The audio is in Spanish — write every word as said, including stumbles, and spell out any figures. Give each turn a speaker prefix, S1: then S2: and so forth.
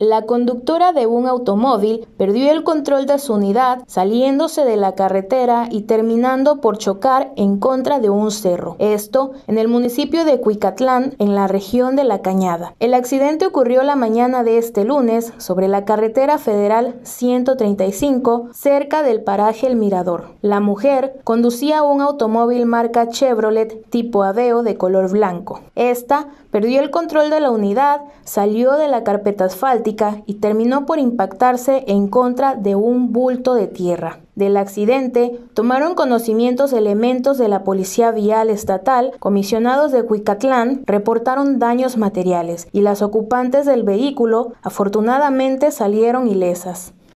S1: La conductora de un automóvil perdió el control de su unidad, saliéndose de la carretera y terminando por chocar en contra de un cerro. Esto en el municipio de Cuicatlán, en la región de La Cañada. El accidente ocurrió la mañana de este lunes sobre la carretera federal ciento treinta y cinco, cerca del paraje El Mirador. La mujer conducía un automóvil marca Chevrolet tipo Aveo de color blanco. Esta perdió el control de la unidad, salió de la carpeta asfáltica y terminó por impactarse en contra de un bulto de tierra. Del accidente tomaron conocimientos elementos de la Policía Vial Estatal. Comisionados de Cuicatlán reportaron daños materiales y las ocupantes del vehículo afortunadamente salieron ilesas.